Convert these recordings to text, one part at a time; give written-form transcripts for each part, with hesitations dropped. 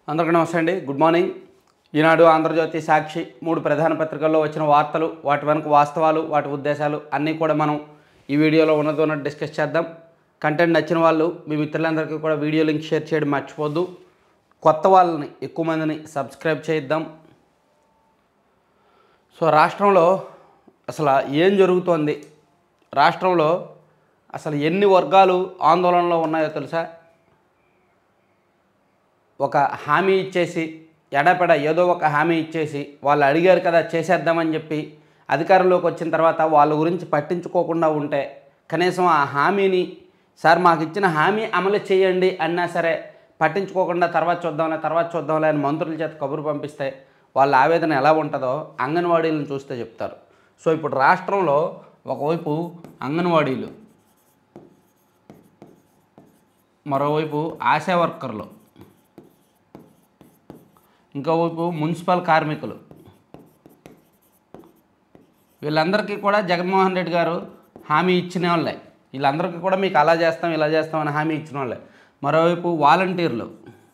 అందరికీ నమస్తే అండి. Good morning. ఈనాడు, ఆంధ్రజ్యోతి, సాక్షి మూడు ప్రధాన పత్రికల్లో వచ్చిన వార్తలు, వాటి వెనుక వాస్తవాలు, వాటి ఉద్దేశాలు అన్నీ కూడా మనం ఈ వీడియోలో ఉన్నట్టు డిస్కస్ చేద్దాం. కంటెంట్ నచ్చిన వాళ్ళు మీ మిత్రులందరికీ కూడా వీడియో లింక్ షేర్ చేయడం మర్చిపోద్దు. కొత్త వాళ్ళని ఎక్కువ మందిని సబ్స్క్రైబ్ చేద్దాం. సో రాష్ట్రంలో అసలు ఏం జరుగుతోంది, రాష్ట్రంలో అసలు ఎన్ని వర్గాలు ఆందోళనలో ఉన్నాయో తెలుసా? ఒక హామీ ఇచ్చేసి ఎడపెడ ఏదో ఒక హామీ ఇచ్చేసి వాళ్ళు అడిగారు కదా చేసేద్దామని చెప్పి అధికారంలోకి వచ్చిన తర్వాత వాళ్ళ గురించి పట్టించుకోకుండా ఉంటే, కనీసం ఆ హామీని సార్ మాకు ఇచ్చిన హామీ అమలు చేయండి అన్నా సరే పట్టించుకోకుండా తర్వాత చూద్దాంలే అని మంత్రుల చేత కబురు పంపిస్తే వాళ్ళ ఆవేదన ఎలా ఉంటుందో అంగన్వాడీలను చూస్తే చెప్తారు. సో ఇప్పుడు రాష్ట్రంలో ఒకవైపు అంగన్వాడీలు, మరోవైపు ఆశా వర్కర్లు, ఇంకోవైపు మున్సిపల్ కార్మికులు, వీళ్ళందరికీ కూడా జగన్మోహన్ రెడ్డి గారు హామీ ఇచ్చిన వాళ్ళే. వీళ్ళందరికీ కూడా మీకు అలా చేస్తాం ఇలా చేస్తామని హామీ ఇచ్చిన వాళ్ళే. మరోవైపు వాలంటీర్లు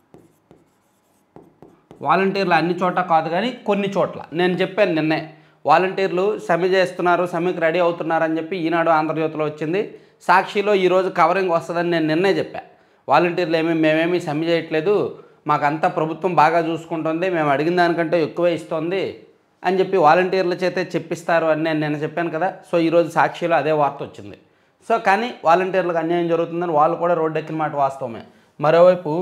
అన్ని చోట కాదు కానీ కొన్ని చోట్ల నేను చెప్పాను నిన్నే, వాలంటీర్లు సమ్మె చేస్తున్నారు, సమ్మెకి రెడీ అవుతున్నారని చెప్పి ఈనాడు, ఆంధ్రజ్యోతిలో వచ్చింది. సాక్షిలో ఈరోజు కవరింగ్ వస్తుందని నేను నిన్నే చెప్పా. వాలంటీర్లు మేమేమీ సమ్మె చేయట్లేదు, మాకంతా ప్రభుత్వం బాగా చూసుకుంటుంది, మేము అడిగిన దానికంటే ఎక్కువే ఇస్తుంది అని చెప్పి వాలంటీర్ల చేతే చెప్పిస్తారు అని నేను చెప్పాను కదా. సో ఈరోజు సాక్షిలో అదే వార్త వచ్చింది. సో కానీ వాలంటీర్లకు అన్యాయం జరుగుతుందని వాళ్ళు కూడా రోడ్డెక్కిన మాట వాస్తవమే. మరోవైపు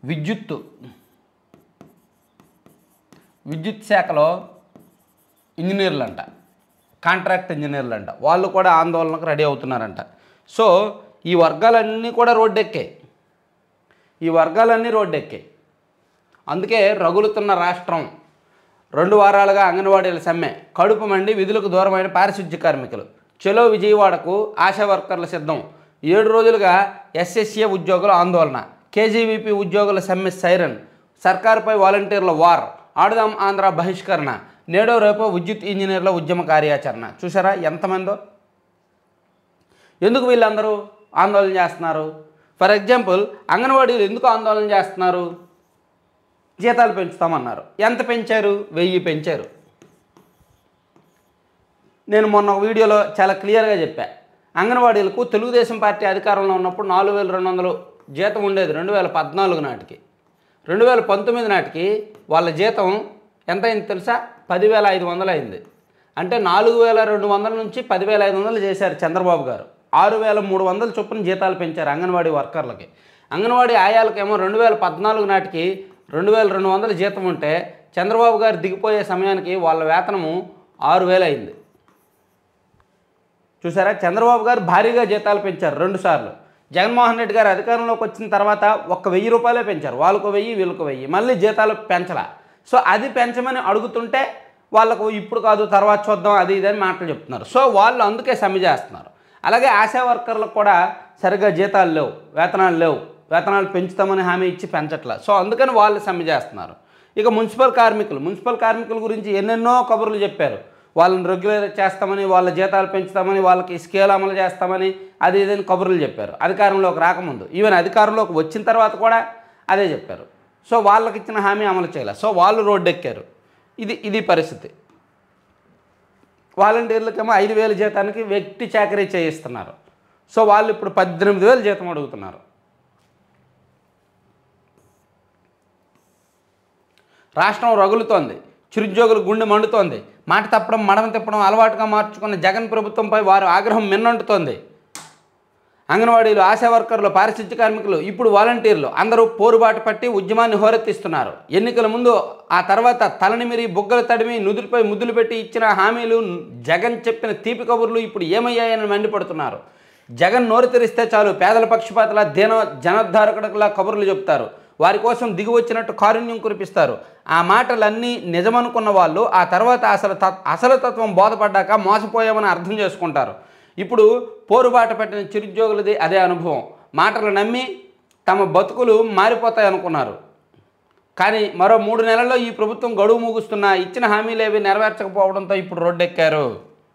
విద్యుత్ శాఖలో ఇంజనీర్లంట, కాంట్రాక్ట్ ఇంజనీర్లంట, వాళ్ళు కూడా ఆందోళనకు రెడీ అవుతున్నారంట. సో ఈ వర్గాలన్నీ కూడా రోడ్డెక్కాయి. అందుకే రగులుతున్న రాష్ట్రం. 2 వారాలుగా అంగన్వాడీల సమ్మె, కడుపు మండి విధులకు దూరమైన పారిశుద్ధ్య కార్మికులు. చెలో విజయవాడకు ఆశా వర్కర్ల సిద్ధం. 7 రోజులుగా ఎస్ఎస్ఏ ఉద్యోగుల ఆందోళన. కేజీవీపీ ఉద్యోగుల సమ్మె సైరన్. సర్కారుపై వాలంటీర్ల వార్. ఆడుదాం ఆంధ్ర బహిష్కరణ. నేడో రేపో విద్యుత్ ఇంజనీర్ల ఉద్యమ కార్యాచరణ. చూసారా ఎంతమందో? ఎందుకు వీళ్ళందరూ ఆందోళన చేస్తున్నారు? ఫర్ ఎగ్జాంపుల్, అంగన్వాడీలు ఎందుకు ఆందోళన చేస్తున్నారు? జీతాలు పెంచుతామన్నారు. ఎంత పెంచారు? 1000 పెంచారు. నేను మొన్న ఒక వీడియోలో చాలా క్లియర్గా చెప్పా. అంగన్వాడీలకు తెలుగుదేశం పార్టీ అధికారంలో ఉన్నప్పుడు 4200 జీతం ఉండేది 2014 నాటికి. 2019 నాటికి వాళ్ళ జీతం ఎంత అయింది తెలుసా? 10,500 అయింది. అంటే 4,200 నుంచి 10,500 చేశారు చంద్రబాబు గారు. 6,300 చొప్పున జీతాలు పెంచారు అంగన్వాడీ వర్కర్లకి. అంగన్వాడీ ఆయాలకేమో 2014 నాటికి 2,200 జీతం ఉంటే చంద్రబాబు గారు దిగిపోయే సమయానికి వాళ్ళ వేతనము 6,000 అయింది. చూసారా? చంద్రబాబు గారు భారీగా జీతాలు పెంచారు 2 సార్లు. జగన్మోహన్ రెడ్డి గారు అధికారంలోకి వచ్చిన తర్వాత 1,000 రూపాయలే పెంచారు. వాళ్ళకు 1000, వీళ్ళకు 1000, మళ్ళీ జీతాలు పెంచలా. సో అది పెంచమని అడుగుతుంటే వాళ్ళకు ఇప్పుడు కాదు తర్వాత చూద్దాం అది ఇదని మాటలు చెప్తున్నారు. సో వాళ్ళు అందుకే సమ్మె చేస్తున్నారు. అలాగే ఆశా వర్కర్లకు కూడా సరిగ్గా జీతాలు లేవు, వేతనాలు పెంచుతామని హామీ ఇచ్చి పెంచట్లా. సో అందుకని వాళ్ళు సమ్మె చేస్తున్నారు. ఇక మున్సిపల్ కార్మికుల గురించి ఎన్నెన్నో కబుర్లు చెప్పారు. వాళ్ళని రెగ్యులర్ చేస్తామని, వాళ్ళ జీతాలు పెంచుతామని, వాళ్ళకి స్కేల్ అమలు చేస్తామని అది ఇదని కబుర్లు చెప్పారు అధికారంలోకి రాకముందు. ఈవెన్ అధికారంలోకి వచ్చిన తర్వాత కూడా అదే చెప్పారు. సో వాళ్ళకి ఇచ్చిన హామీ అమలు చేయలేదు. సో వాళ్ళు రోడ్డెక్కారు. ఇది పరిస్థితి. వాలంటీర్లకేమో 5,000 జీతానికి వ్యక్తి చాకరీ చేయిస్తున్నారు. సో వాళ్ళు ఇప్పుడు 18,000 జీతం అడుగుతున్నారు. రాష్ట్రం రగులుతోంది. చిరుద్యోగులు గుండె మండుతోంది. మాట తప్పడం, మడమ తిప్పడం అలవాటుగా మార్చుకున్న జగన్ ప్రభుత్వంపై వారు ఆగ్రహం మిన్నంటుతోంది. అంగన్వాడీలు, ఆశా వర్కర్లు, పారిశుద్ధ్య కార్మికులు, ఇప్పుడు వాలంటీర్లు అందరూ పోరుబాటు పట్టి ఉద్యమాన్ని హోరెత్తిస్తున్నారు. ఎన్నికల ముందు, ఆ తర్వాత తలనిమిరి బుగ్గలు తడిమి నుదుటిపై ముద్దులు పెట్టి ఇచ్చిన హామీలు, జగన్ చెప్పిన తీపి కబుర్లు ఇప్పుడు ఏమయ్యాయని మండిపడుతున్నారు. జగన్ నోరు తెరిస్తే చాలు పేదల పక్షపాతలా, జనోద్ధారకుడిలా కబుర్లు చెప్తారు. వారి కోసం దిగి వచ్చినట్టు కారుణ్యం కురిపిస్తారు. ఆ మాటలన్నీ నిజమనుకున్న వాళ్ళు ఆ తర్వాత అసలు తత్వం బోధపడ్డాక మోసపోయామని అర్థం చేసుకుంటారు. ఇప్పుడు పోరుబాట పెట్టిన చిరుద్యోగులది అదే అనుభవం. మాటలు నమ్మి తమ బతుకులు మారిపోతాయనుకున్నారు. కానీ మరో 3 నెలల్లో ఈ ప్రభుత్వం గడువు ముగుస్తున్నా ఇచ్చిన హామీలేవి నెరవేర్చకపోవడంతో ఇప్పుడు రోడ్డెక్కారు.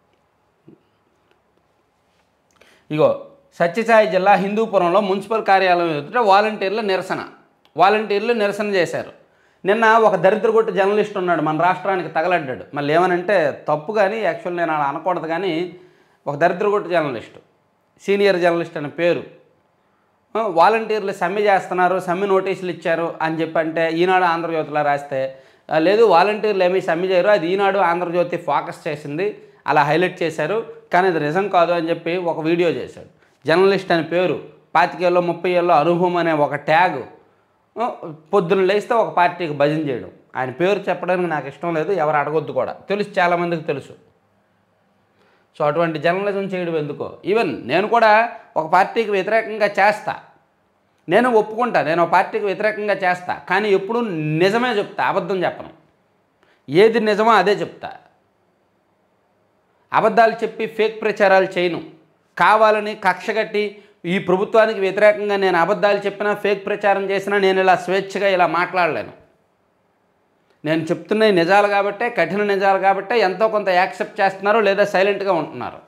ఇగో సత్యసాయి జిల్లా హిందూపురంలో మున్సిపల్ కార్యాలయం ఎదుట వాలంటీర్లు నిరసన చేశారు. నిన్న ఒక దరిద్రగొట్టు జర్నలిస్ట్ ఉన్నాడు, మన రాష్ట్రానికి తగలడ్డాడు. మళ్ళీ ఏమనంటే తప్పు, కానీ యాక్చువల్ నేను అలా అనకూడదు, కానీ ఒక దరిద్రగొట్టు జర్నలిస్టు, సీనియర్ జర్నలిస్ట్ అనే పేరు, వాలంటీర్లు సమ్మె చేస్తున్నారు, సమ్మె నోటీసులు ఇచ్చారు అని చెప్పి అంటే ఈనాడు ఆంధ్రజ్యోతిలో రాస్తే, లేదు వాలంటీర్లు ఏమీ సమ్మె చేయరు, అది ఈనాడు ఆంధ్రజ్యోతి ఫోకస్ చేసింది, అలా హైలైట్ చేశారు, కానీ అది నిజం కాదు అని చెప్పి ఒక వీడియో చేశాడు. జర్నలిస్ట్ అని పేరు, 25 ఏళ్ళలో 30 ఏళ్ళలో అనుభవం అనే ఒక ట్యాగ్, పొద్దున్న లేస్తే ఒక పార్టీకి భజన చేయడం. ఆయన పేరు చెప్పడానికి నాకు ఇష్టం లేదు, ఎవరు అడగొద్దు కూడా, తెలుసు, చాలామందికి తెలుసు. సో అటువంటి జర్నలిజం చేయడం ఎందుకో. ఈవెన్ నేను కూడా ఒక పార్టీకి వ్యతిరేకంగా చేస్తా, నేను ఒప్పుకుంటా, నేను ఒక పార్టీకి వ్యతిరేకంగా చేస్తా, కానీ ఎప్పుడూ నిజమే చెప్తా, అబద్ధం చెప్పను. ఏది నిజమో అదే చెప్తా. అబద్ధాలు చెప్పి ఫేక్ ప్రచారాలు చేయను. కావాలని కక్షగట్టి ఈ ప్రభుత్వానికి వ్యతిరేకంగా నేను అబద్ధాలు చెప్పినా, ఫేక్ ప్రచారం చేసినా నేను ఇలా స్వేచ్ఛగా ఇలా మాట్లాడలేను. నేను చెప్తున్నవి నిజాలు కాబట్టే, కఠిన నిజాలు కాబట్టే ఎంతో కొంత యాక్సెప్ట్ చేస్తున్నారు, లేదా సైలెంట్గా ఉంటున్నారు.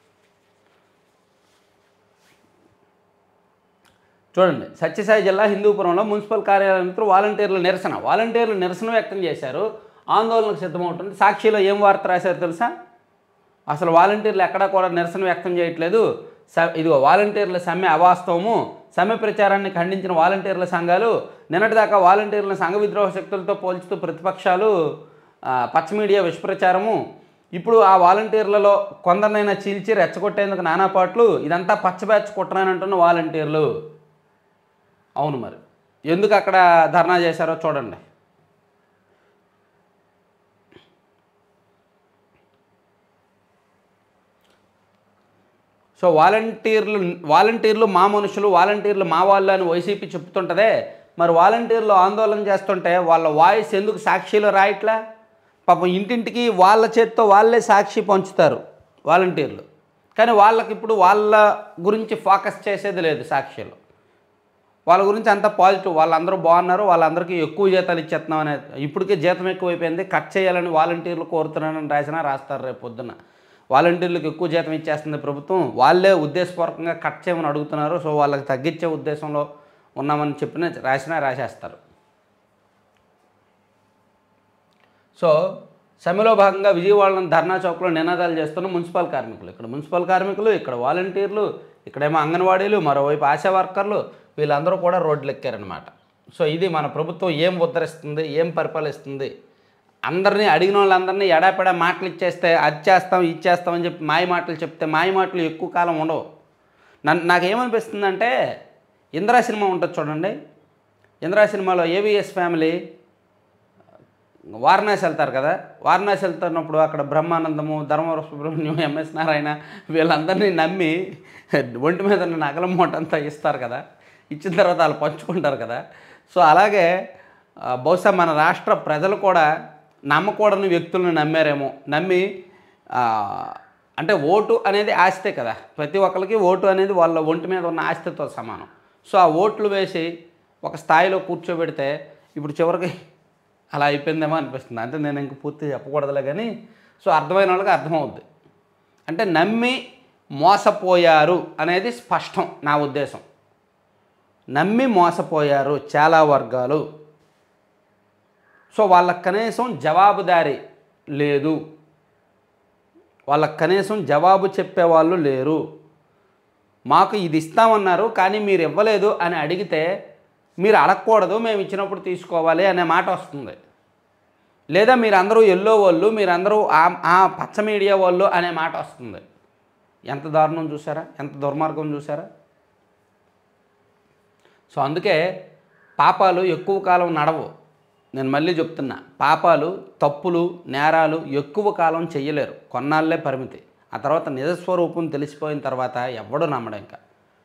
చూడండి, సత్యసాయి జిల్లా హిందూపురంలో మున్సిపల్ కార్యాలయంతో వాలంటీర్లు నిరసన వ్యక్తం చేశారు, ఆందోళనకు సిద్ధమవుతుంది. సాక్షిలో ఏం వార్త రాశారు తెలుసా? అసలు వాలంటీర్లు ఎక్కడా కూడా నిరసన వ్యక్తం చేయట్లేదు, ఇదిగో వాలంటీర్ల సమ్మె అవాస్తవము, సమ్మె ప్రచారాన్ని ఖండించిన వాలంటీర్ల సంఘాలు, నిన్నటిదాకా వాలంటీర్ల సంఘ విద్రోహ శక్తులతో పోల్చుతూ ప్రతిపక్షాలు పచ్చ మీడియా విషప్రచారము, ఇప్పుడు ఆ వాలంటీర్లలో కొందరినైనా చీల్చి రెచ్చగొట్టేందుకు నానాపాట్లు, ఇదంతా పచ్చబ్యాచ్ కుట్రనంటున్న వాలంటీర్లు. అవును, మరి ఎందుకు అక్కడ ధర్నా చేశారో చూడండి. సో వాలంటీర్లు మా మనుషులు, వాలంటీర్లు మా వాళ్ళు అని వైసీపీ చెప్తుంటుందే, మరి వాలంటీర్లు ఆందోళన చేస్తుంటే వాళ్ళ వాయిస్ ఎందుకు సాక్షిలో రాయట్లా? పాపం ఇంటింటికి వాళ్ళ చేత్తో వాళ్ళే సాక్షి పంచుతారు వాలంటీర్లు, కానీ వాళ్ళకి ఇప్పుడు వాళ్ళ గురించి ఫోకస్ చేసేది లేదు సాక్షిలో. వాళ్ళ గురించి అంతా పాజిటివ్, వాళ్ళందరూ బాగున్నారు, వాళ్ళందరికీ ఎక్కువ జీతాలు ఇచ్చేస్తున్నాం అనేది. ఇప్పటికే జీతం ఎక్కువైపోయింది, కట్ చేయాలని వాలంటీర్లు కోరుతున్నానని రాస్తారు రేపు పొద్దున్న. వాలంటీర్లకు ఎక్కువ జీతం ఇచ్చేస్తుంది ప్రభుత్వం, వాళ్ళే ఉద్దేశపూర్వకంగా కట్ చేయమని అడుగుతున్నారు, సో వాళ్ళకి తగ్గించే ఉద్దేశంలో ఉన్నామని రాసేస్తారు. సో సమ్మెలో భాగంగా విజయవాడలోని ధర్నా చౌక్లో నినాదాలు చేస్తున్న మున్సిపల్ కార్మికులు, ఇక్కడ మున్సిపల్ కార్మికులు, ఇక్కడ వాలంటీర్లు, ఇక్కడేమో అంగన్వాడీలు, మరోవైపు ఆశా వర్కర్లు, వీళ్ళందరూ కూడా రోడ్లు ఎక్కారనమాట. సో ఇది మన ప్రభుత్వం ఏం ఉద్ధరిస్తుంది, ఏం పరిపాలిస్తుంది, అందరినీ అడిగిన వాళ్ళందరినీ ఎడాపెడా మాటలు ఇచ్చేస్తే అది చేస్తాం ఇది చేస్తామని చెప్పి మాయ మాటలు చెప్తే మాయ మాటలు ఎక్కువ కాలం ఉండవు. నాకేమనిపిస్తుందంటే, ఇందిరా సినిమా ఉంటుంది చూడండి, ఇందిరా సినిమాలో ఏవిఎస్ ఫ్యామిలీ వారణాసి వెళ్తారు కదా, వారణాసి వెళ్తున్నప్పుడు అక్కడ బ్రహ్మానందము, ధర్మవర సుబ్రహ్మణ్యం, ఎంఎస్ నారాయణ వీళ్ళందరినీ నమ్మి ఒంటి మీద నగల మూట అంతా ఇస్తారు కదా, ఇచ్చిన తర్వాత వాళ్ళు పంచుకుంటారు కదా. సో అలాగే బహుశా మన రాష్ట్ర ప్రజలు కూడా నమ్మకూడని వ్యక్తులను నమ్మారేమో, నమ్మి అంటే ఓటు అనేది ఆస్తే కదా, ప్రతి ఒక్కరికి ఓటు అనేది వాళ్ళ ఒంటి మీద ఉన్న ఆస్తితో సమానం. సో ఆ ఓట్లు వేసి ఒక స్థాయిలో కూర్చోబెడితే ఇప్పుడు చివరికి అలా అయిపోయిందేమో అనిపిస్తుంది. అంటే నేను ఇంక పూర్తి చెప్పకూడదులే, కానీ సో అర్థమైన వాళ్ళకి అర్థమవుద్ది. అంటే నమ్మి మోసపోయారు అనేది స్పష్టం. నా ఉద్దేశం, నమ్మి మోసపోయారు చాలా వర్గాలు. సో వాళ్ళకి కనీసం జవాబుదారీ లేదు, వాళ్ళకి కనీసం జవాబు చెప్పేవాళ్ళు లేరు. మాకు ఇది ఇస్తామన్నారు కానీ మీరు ఇవ్వలేదు అని అడిగితే, మీరు అడగకూడదు, మేము ఇచ్చినప్పుడు తీసుకోవాలి అనే మాట వస్తుంది. లేదా మీరందరూ ఎల్లో వాళ్ళు, మీరందరూ ఆ పచ్చ మీడియా వాళ్ళు అనే మాట వస్తుంది. ఎంత దారుణం చూసారా, ఎంత దుర్మార్గం చూసారా. సో అందుకే పాపాలు ఎక్కువ కాలం నడవు. నేను మళ్ళీ చెప్తున్నా, పాపాలు, తప్పులు, నేరాలు ఎక్కువ కాలం చెయ్యలేరు, కొన్నాళ్ళే పరిమితి. ఆ తర్వాత నిజస్వరూపం తెలిసిపోయిన తర్వాత ఎవడూ నమ్మడం ఇంకా.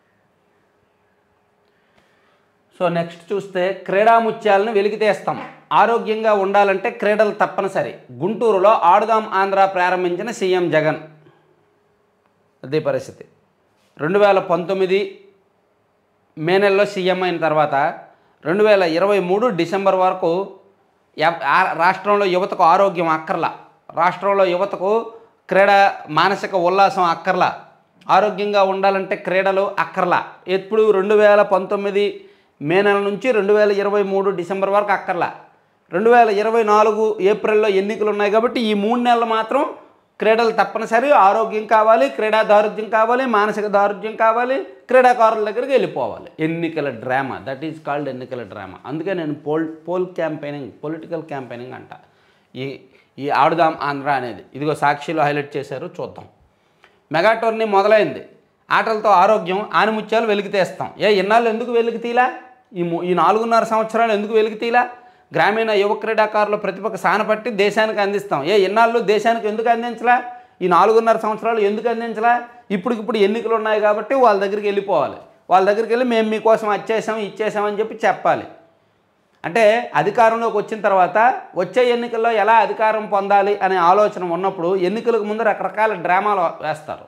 సో నెక్స్ట్ చూస్తే, క్రీడా ముత్యాలను వెలికితీస్తాం, ఆరోగ్యంగా ఉండాలంటే క్రీడలు తప్పనిసరి, గుంటూరులో ఆడుదాం ఆంధ్ర ప్రారంభించిన సీఎం జగన్. అదే పరిస్థితి. 2019 మే నెలలో సీఎం అయిన తర్వాత 2023 డిసెంబర్ వరకు రాష్ట్రంలో యువతకు ఆరోగ్యం అక్కర్లా, రాష్ట్రంలో యువతకు క్రీడా మానసిక ఉల్లాసం అక్కర్లా, ఆరోగ్యంగా ఉండాలంటే క్రీడలు అక్కర్లా. ఎప్పుడు 2019 మే నెల నుంచి 2023 డిసెంబర్ వరకు అక్కర్లా. 2024 ఏప్రిల్లో ఎన్నికలు ఉన్నాయి కాబట్టి ఈ 3 నెలలు మాత్రం క్రీడలు తప్పనిసరి. ఆరోగ్యం కావాలి, క్రీడా దారుఢ్యం కావాలి, మానసిక దారుఢ్యం కావాలి, క్రీడాకారుల దగ్గరికి వెళ్ళిపోవాలి. ఎన్నికల డ్రామా, దట్ ఈజ్ కాల్డ్ ఎన్నికల డ్రామా. అందుకే నేను పోల్ క్యాంపెయినింగ్, పొలిటికల్ క్యాంపెయినింగ్ అంట ఈ ఆడుదాం ఆంధ్ర అనేది. ఇదిగో సాక్షిలో హైలైట్ చేశారు, చూద్దాం. మెగా టోర్నీ మొదలైంది. ఆటలతో ఆరోగ్యం, ఆనిముత్యాలు వెలికి తీస్తాం. ఇన్నాళ్ళు ఎందుకు వెలికి తీలా? ఈ 4.5 సంవత్సరాలు ఎందుకు వెలికి తీలా? గ్రామీణ యువ క్రీడాకారుల ప్రతిభకు సానపట్టి దేశానికి అందిస్తాం. ఇన్నాళ్ళు దేశానికి ఎందుకు అందించలా? ఈ 4.5 సంవత్సరాలు ఎందుకు అందించలా? ఇప్పుడు ఎన్నికలు ఉన్నాయి కాబట్టి వాళ్ళ దగ్గరికి వెళ్ళిపోవాలి. వాళ్ళ దగ్గరికి వెళ్ళి మేము మీకోసం ఇచ్చేసామని చెప్పి చెప్పాలి. అంటే అధికారంలోకి వచ్చిన తర్వాత వచ్చే ఎన్నికల్లో ఎలా అధికారం పొందాలి అనే ఆలోచన ఉన్నప్పుడు ఎన్నికలకు ముందు రకరకాల డ్రామాలు వేస్తారు.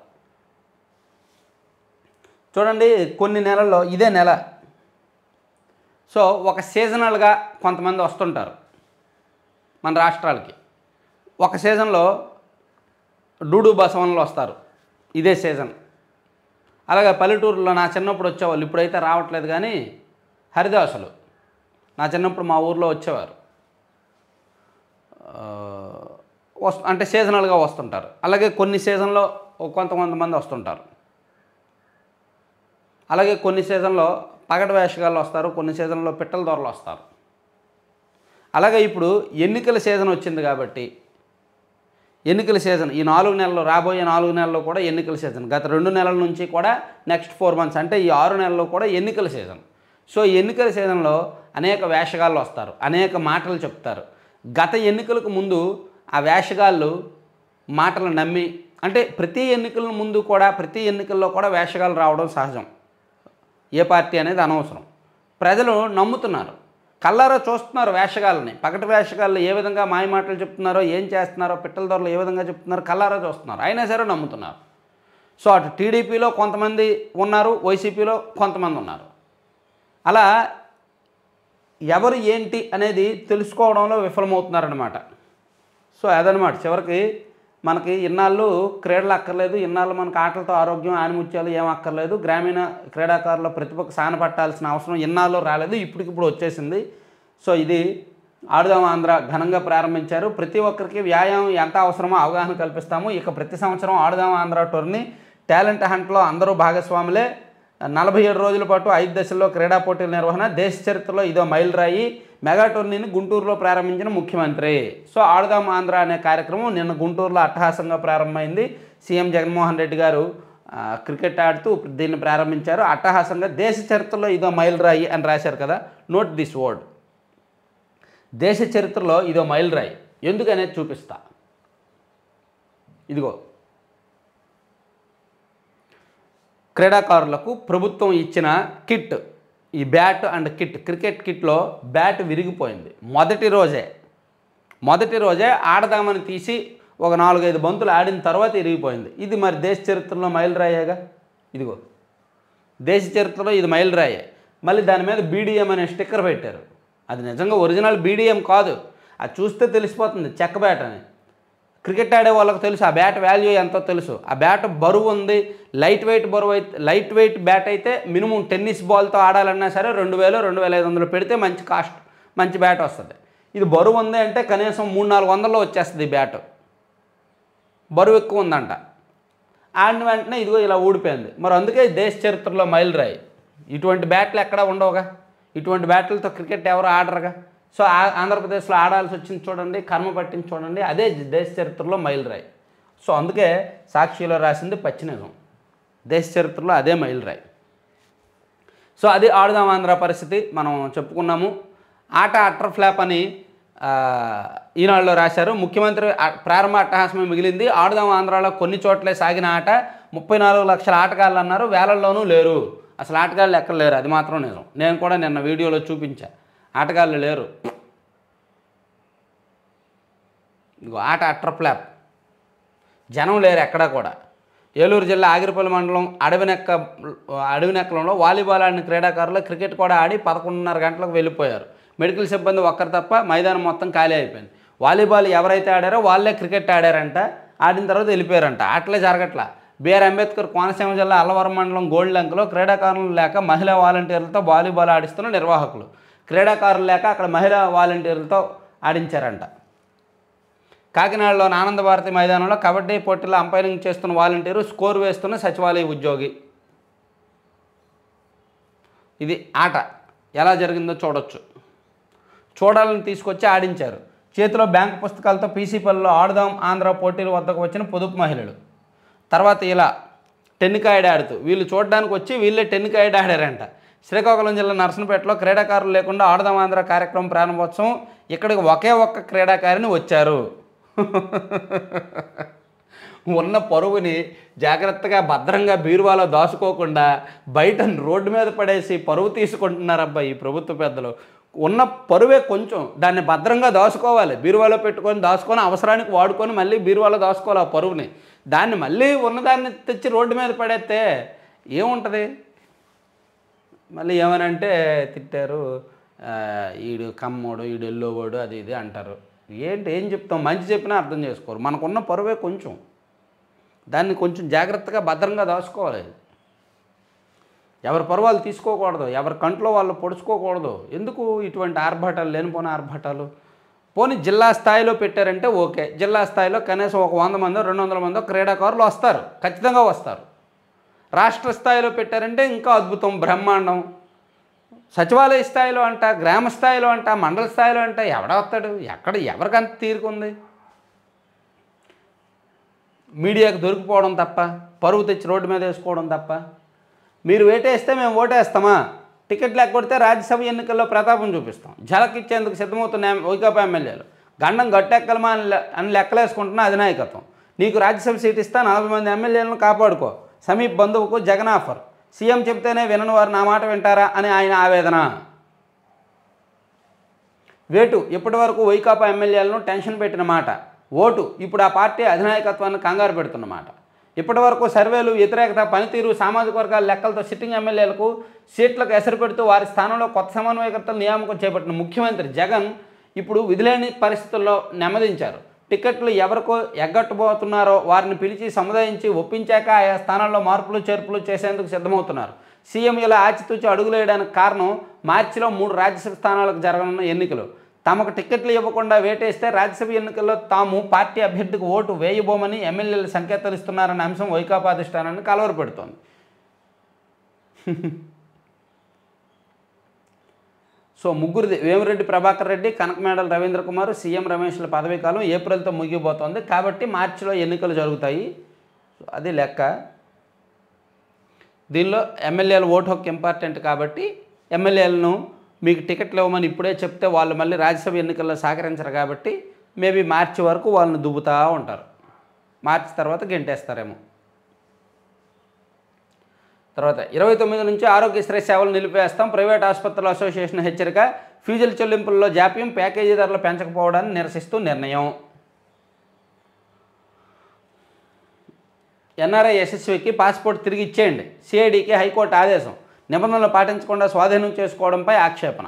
చూడండి, కొన్ని నెలల్లో ఇదే నెల సో ఒక సీజనల్గా కొంతమంది వస్తుంటారు మన రాష్ట్రాలకి. ఒక సీజన్లో డూడు బసవన్లు వస్తారు, ఇదే సీజన్. అలాగే పల్లెటూరులో నా చిన్నప్పుడు వచ్చేవాళ్ళు, ఇప్పుడైతే రావట్లేదు కానీ హరిదాసులు నా చిన్నప్పుడు మా ఊర్లో వచ్చేవారు. అంటే సీజనల్గా వస్తుంటారు. అలాగే కొన్ని సీజన్లో కొంతమంది వస్తుంటారు. అలాగే కొన్ని సీజన్లో పగటి వేషగాళ్ళు వస్తారు, కొన్ని సీజన్లో పిట్టల దొరలు వస్తారు. అలాగే ఇప్పుడు ఎన్నికల సీజన్ వచ్చింది కాబట్టి ఎన్నికల సీజన్ ఈ 4 నెలలు, రాబోయే 4 నెలల్లో కూడా ఎన్నికల సీజన్. గత 2 నెలల నుంచి కూడా నెక్స్ట్ 4 మంత్స్ అంటే ఈ 6 నెలల్లో కూడా ఎన్నికల సీజన్. సో ఎన్నికల సీజన్లో అనేక వేషగాళ్ళు వస్తారు, అనేక మాటలు చెప్తారు. గత ఎన్నికలకు ముందు ఆ వేషగాళ్ళు మాటలు నమ్మి, అంటే ప్రతి ఎన్నికల ముందు కూడా ప్రతి ఎన్నికల్లో కూడా వేషగాళ్ళు రావడం సహజం. ఏ పార్టీ అనేది అనవసరం. ప్రజలు నమ్ముతున్నారు, కళ్ళారా చూస్తున్నారు వేషగాళ్ళని. పగటి వేషగాళ్ళు ఏ విధంగా మాయ మాటలు చెప్తున్నారో, ఏం చేస్తున్నారో, పిట్టల దొరలు ఏ విధంగా చెప్తున్నారో కళ్ళారా చూస్తున్నారు. అయినా సరే నమ్ముతున్నారు. సో అటు టీడీపీలో కొంతమంది ఉన్నారు, వైసీపీలో కొంతమంది ఉన్నారు. అలా ఎవరు ఏంటి అనేది తెలుసుకోవడంలో విఫలమవుతున్నారన్నమాట. సో అదనమాట. చివరికి మనకి ఇన్నాళ్ళు క్రీడలు అక్కర్లేదు, ఇన్నాళ్ళు మనకు ఆటలతో ఆరోగ్యం, ఆనిముత్యాలు ఏం అక్కర్లేదు, గ్రామీణ క్రీడాకారుల ప్రతిభకు సానపట్టాల్సిన అవసరం ఇన్నాళ్ళు రాలేదు, ఇప్పటికిప్పుడు వచ్చేసింది. సో ఇది ఆడుదాం ఆంధ్ర ఘనంగా ప్రారంభించారు. ప్రతి ఒక్కరికి వ్యాయామం ఎంత అవసరమో అవగాహన కల్పిస్తాము. ఇక ప్రతి సంవత్సరం ఆడుదాం ఆంధ్ర టోర్నీ టాలెంట్ హంట్లో అందరూ భాగస్వాములే. 47 రోజుల పాటు 5 దశల్లో క్రీడా పోటీల నిర్వహణ, దేశ చరిత్రలో ఇదో మైలురాయి. మెగా టోర్నీని గుంటూరులో ప్రారంభించిన ముఖ్యమంత్రి. సో ఆడుదాం ఆంధ్ర అనే కార్యక్రమం నిన్న గుంటూరులో అట్టహాసంగా ప్రారంభమైంది. సీఎం జగన్మోహన్ రెడ్డి గారు క్రికెట్ ఆడుతూ దీన్ని ప్రారంభించారు. అట్టహాసంగా దేశ చరిత్రలో ఇదో మైలురాయి అని రాశారు కదా, నోట్ దిస్ వర్డ్. దేశ చరిత్రలో ఇదో మైలురాయి ఎందుకనేది చూపిస్తా. ఇదిగో, క్రీడాకారులకు ప్రభుత్వం ఇచ్చిన కిట్, ఈ బ్యాట్ అండ్ కిట్, క్రికెట్ కిట్లో బ్యాట్ విరిగిపోయింది. మొదటి రోజే ఆడదామని తీసి ఒక 4-5 బంతులు ఆడిన తర్వాత విరిగిపోయింది. ఇది మరి దేశ చరిత్రలో మైలురాయేగా. ఇదిగో దేశ చరిత్రలో ఇది మైలురాయే. మళ్ళీ దాని మీద బీడిఎం అనే స్టిక్కర్ పెట్టారు. అది నిజంగా ఒరిజినల్ బీడిఎం కాదు, అది చూస్తే తెలిసిపోతుంది చెక్క బ్యాట్ అని. క్రికెట్ ఆడే వాళ్ళకి తెలుసు ఆ బ్యాట్ వాల్యూ ఎంతో తెలుసు. ఆ బ్యాట్ బరువు ఉంది, లైట్ వెయిట్ బ్యాట్ అయితే మినిమం టెన్నిస్ బాల్తో ఆడాలన్నా సరే 2000-2500 పెడితే మంచి బ్యాట్ వస్తుంది. ఇది బరువు ఉంది అంటే కనీసం 300-400లో వచ్చేస్తుంది ఈ బ్యాట్. బరువు ఎక్కువ ఉందంట. ఆడిన వెంటనే ఇదిగో ఇలా ఊడిపోయింది. మరి అందుకే దేశ చరిత్రలో మైలురాయి. ఇటువంటి బ్యాట్లు ఎక్కడా ఉండవుగా, ఇటువంటి బ్యాట్లతో క్రికెట్ ఎవరు ఆడరుగా. సో ఆంధ్రప్రదేశ్లో ఆడాల్సి వచ్చింది చూడండి, కర్మ పట్టింది చూడండి, అదే దేశ చరిత్రలో మైలురాయి. సో అందుకే సాక్షిలో రాసింది పచ్చి నిజం, దేశ చరిత్రలో అదే మైలురాయి. సో అది ఆడుదాం ఆంధ్ర పరిస్థితి మనం చెప్పుకున్నాము. ఆట అట్టర్ ఫ్లాప్ అని ఈనాడులో రాశారు. ముఖ్యమంత్రి ప్రారంభ అట్టహాసమే మిగిలింది. ఆడుదాం ఆంధ్రాలో కొన్ని చోట్లే సాగిన ఆట. 34 లక్షల ఆటగాళ్ళు అన్నారు, వేలల్లోనూ లేరు. అసలు ఆటగాళ్ళు ఎక్కడ లేరు, అది మాత్రం నిజం. నేను కూడా నిన్న వీడియోలో చూపించా, ఆటగాళ్ళు లేరు. ఇదిగో ఆట అట్టర్ ఫ్లాప్, జనం లేరు ఎక్కడా కూడా. ఏలూరు జిల్లా ఆగిరిపల్లి మండలం అడవినెక్కలంలో వాలీబాల్ ఆడిన క్రీడాకారులు క్రికెట్ కూడా ఆడి 11:30 గంటలకు వెళ్ళిపోయారు. మెడికల్ సిబ్బంది ఒక్కరు తప్ప మైదానం మొత్తం ఖాళీ అయిపోయింది. వాలీబాల్ ఎవరైతే ఆడారో వాళ్ళే క్రికెట్ ఆడారంట, ఆడిన తర్వాత వెళ్ళిపోయారంట. ఆటలే జరగట్లా. బిఆర్ అంబేద్కర్ కోనసీమ జిల్లా అల్లవరం మండలం గోల్డ్లంకలో క్రీడాకారులు లేక మహిళా వాలంటీర్లతో వాలీబాల్ ఆడిస్తున్న నిర్వాహకులు. క్రీడాకారులు లేక అక్కడ మహిళా వాలంటీర్లతో ఆడించారంట. కాకినాడలో ఆనందభారతి మైదానంలో కబడ్డీ పోటీల్లో అంపైరింగ్ చేస్తున్న వాలంటీరు, స్కోర్ వేస్తున్న సచివాలయ ఉద్యోగి. ఇది ఆట ఎలా జరిగిందో చూడొచ్చు. చూడాలని తీసుకొచ్చి ఆడించారు. చేతిలో బ్యాంకు పుస్తకాలతో పీసీపల్లిలో ఆడుదాం ఆంధ్ర పోటీల వద్దకు వచ్చిన పొదుపు మహిళలు. తర్వాత ఇలా టెన్నికాయడ్ ఆడుతూ వీళ్ళు చూడడానికి వచ్చి వీళ్ళే టెన్నికాయడ్ ఆడారంట. శ్రీకాకుళం జిల్లా నర్సంపేటలో క్రీడాకారులు లేకుండా ఆడుదాం ఆంధ్ర కార్యక్రమం ప్రారంభోత్సవం. ఇక్కడికి ఒకే ఒక్క క్రీడాకారిని వచ్చారు. ఉన్న పరువుని జాగ్రత్తగా భద్రంగా బీరువాలో దాచుకోకుండా బయట రోడ్డు మీద పడేసి పరువు తీసుకుంటున్నారబ్బా ఈ ప్రభుత్వ పెద్దలు. ఉన్న పరువే కొంచెం, దాన్ని భద్రంగా దాచుకోవాలి, బీరువాలో పెట్టుకొని దాచుకొని అవసరానికి వాడుకొని మళ్ళీ బీరువాలో దాచుకోవాలి ఆ పరువుని. దాన్ని మళ్ళీ ఉన్నదాన్ని తెచ్చి రోడ్డు మీద పడేస్తే ఏముంటుంది? మళ్ళీ ఏమనంటే తిట్టారు, ఈడు కమ్మోడు, ఈడు ఎల్లోవాడు, అది ఇది అంటారు. ఏం చెప్తాం? మంచి చెప్పినా అర్థం చేసుకోరు. మనకున్న పరువే కొంచెం, దాన్ని కొంచెం జాగ్రత్తగా భద్రంగా దాచుకోవాలి. ఎవరి పరువాలు తీసుకోకూడదు, ఎవరి కంట్లో వాళ్ళు పొడుచుకోకూడదు. ఎందుకు ఇటువంటి ఆర్భాటాలు, లేనిపోయిన ఆర్భాటాలు? పోనీ జిల్లా స్థాయిలో పెట్టారంటే ఓకే, జిల్లా స్థాయిలో కనీసం ఒక 100 మందో 200 మందో క్రీడాకారులు వస్తారు, ఖచ్చితంగా వస్తారు. రాష్ట్ర స్థాయిలో పెట్టారంటే ఇంకా అద్భుతం, బ్రహ్మాండం. సచివాలయ స్థాయిలో అంట, గ్రామ స్థాయిలో అంట, మండల స్థాయిలో అంట ఎవడ వస్తాడు? ఎవరికి అంత తీరుకుంది? మీడియాకు దొరికిపోవడం తప్ప, పరువు తెచ్చి రోడ్డు మీద వేసుకోవడం తప్ప. మీరు వేటేస్తే మేము ఓటేస్తామా? టికెట్లు ఎగ్గొడితే రాజ్యసభ ఎన్నికల్లో ప్రతాపం చూపిస్తాం. ఝలక్ ఇచ్చేందుకు సిద్ధమవుతున్న వైకాపా ఎమ్మెల్యేలు గండం గట్టెక్కలమా అని లెక్కలేసుకుంటున్న అధినాయకత్వం. నీకు రాజ్యసభ సీట్ ఇస్తా, 40 మంది ఎమ్మెల్యేలను కాపాడుకో. సమీప్ బంధువుకు జగన్ ఆఫర్. సీఎం చెప్తేనే వినని వారు నా మాట వింటారా అని ఆయన ఆవేదన. వేటు ఇప్పటి వరకు వైకాపా ఎమ్మెల్యేలను టెన్షన్ పెట్టిన మాట. ఓటు ఇప్పుడు ఆ పార్టీ అధినాయకత్వాన్ని కంగారు పెడుతున్నమాట. ఇప్పటి వరకు సర్వేలు, వ్యతిరేకత, పనితీరు, సామాజిక వర్గాల లెక్కలతో సిట్టింగ్ ఎమ్మెల్యేలకు సీట్లకు ఎసరు పెడుతూ వారి స్థానంలో కొత్త సమన్వయకర్తల నియామకం చేపట్టిన ముఖ్యమంత్రి జగన్ ఇప్పుడు విధులేని పరిస్థితుల్లో నెమ్మదించారు. టికెట్లు ఎవరికో ఎగ్గట్టుబోతున్నారో వారిని పిలిచి సముదాయించి ఒప్పించాక ఆయా స్థానాల్లో మార్పులు చేర్పులు చేసేందుకు సిద్ధమవుతున్నారు. సీఎం ఇలా ఆచితూచి అడుగులేయడానికి కారణం మార్చిలో 3 రాజ్యసభ స్థానాలకు జరగనున్న ఎన్నికలు. తమకు టికెట్లు ఇవ్వకుండా వేటేస్తే రాజ్యసభ ఎన్నికల్లో తాము పార్టీ అభ్యర్థికి ఓటు వేయబోమని ఎమ్మెల్యేలు సంకేతాలు ఇస్తున్నారన్న అంశం వైకాపా అధిష్టానాన్ని కలవరపెడుతోంది. సో ముగ్గురిది వేమిరెడ్డి ప్రభాకర్ రెడ్డి, కనకమేడల రవీంద్ర కుమార్, సీఎం రమేష్ల పదవీకాలం ఏప్రిల్తో ముగిపోతోంది. కాబట్టి మార్చిలో ఎన్నికలు జరుగుతాయి. అది లెక్క. దీనిలో ఎమ్మెల్యేల ఓటు హక్కు ఇంపార్టెంట్ కాబట్టి ఎమ్మెల్యేలను మీకు టికెట్లు ఇవ్వమని ఇప్పుడే చెప్తే వాళ్ళు మళ్ళీ రాజ్యసభ ఎన్నికల్లో సహకరించరు కాబట్టి మేబీ మార్చి వరకు వాళ్ళని దుబ్బుతూ ఉంటారు. మార్చి తర్వాత గెంటేస్తారేమో. తర్వాత 29 నుంచి ఆరోగ్యశ్రీ సేవలు నిలిపివేస్తాం. ప్రైవేట్ ఆసుపత్రుల అసోసియేషన్ హెచ్చరిక. ఫీజుల చెల్లింపుల్లో జాప్యం, ప్యాకేజీ ధరలు పెంచకపోవడాన్ని నిరసిస్తూ నిర్ణయం. ఎన్ఆర్ఐ యశస్వికి పాస్పోర్ట్ తిరిగి ఇచ్చేయండి. సిఐడికి హైకోర్టు ఆదేశం. నిబంధనలు పాటించకుండా స్వాధీనం చేసుకోవడంపై ఆక్షేపణ.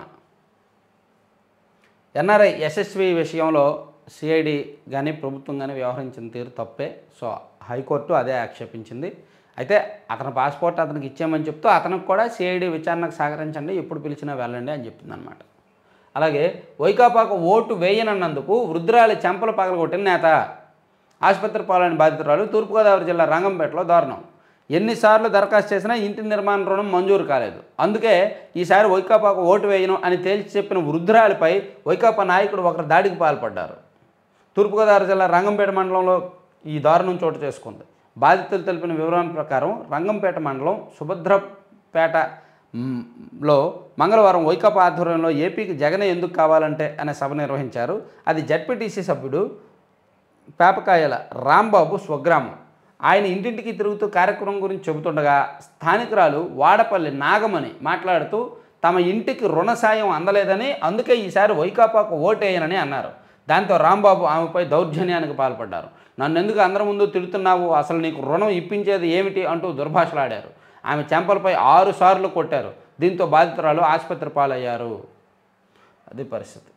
ఎన్ఆర్ఐ యశస్వి విషయంలో సిఐడి కానీ ప్రభుత్వం కానీ వ్యవహరించిన తీరు తప్పే. సో హైకోర్టు అదే ఆక్షేపించింది. అయితే అతని పాస్పోర్ట్ అతనికి ఇచ్చామని చెప్తూ అతనికి కూడా సిఐడి విచారణకు సహకరించండి, ఎప్పుడు పిలిచినా వెళ్ళండి అని చెప్తుందన్నమాట. అలాగే వైకాపాకు ఓటు వేయనన్నందుకు వృద్ధురాలి చెంపలు పగలగొట్టిన నేత. ఆసుపత్రి పాలైన బాధితురాలు. తూర్పుగోదావరి జిల్లా రంగంపేటలో దారుణం. ఎన్నిసార్లు దరఖాస్తు చేసినా ఇంటి నిర్మాణ రుణం మంజూరు కాలేదు. అందుకే ఈసారి వైకాపాకు ఓటు వేయను అని తేల్చి చెప్పిన వృద్ధురాలిపై వైకాపా నాయకుడు ఒకరు దాడికి పాల్పడ్డారు. తూర్పుగోదావరి జిల్లా రంగంపేట మండలంలో ఈ దారుణం చోటు చేసుకుంది. బాధితులు తెలిపిన వివరాల ప్రకారం రంగంపేట మండలం సుభద్రపేటలో మంగళవారం వైకాపా ఆధ్వర్యంలో ఏపీకి జగన్ ఎందుకు కావాలంటే అనే సభ నిర్వహించారు. అది జడ్పీటీసీ సభ్యుడు పేపకాయల రాంబాబు స్వగ్రామం. ఆయన ఇంటింటికి తిరుగుతూ కార్యక్రమం గురించి చెబుతుండగా స్థానికురాలు వాడపల్లి నాగమణి మాట్లాడుతూ తమ ఇంటికి రుణ సాయం అందలేదని, అందుకే ఈసారి వైకాపాకు ఓటేయనని అన్నారు. దాంతో రాంబాబు ఆమెపై దౌర్జన్యానికి పాల్పడ్డారు. నన్ను ఎందుకు అందరి ముందు తిడుతున్నావు, అసలు నీకు రుణం ఇప్పించేది ఏమిటి అంటూ దుర్భాషలాడారు. ఆమె చెంపలపై 6 సార్లు కొట్టారు. దీంతో బాధితురాలు ఆసుపత్రి పాలయ్యారు. అది పరిస్థితి.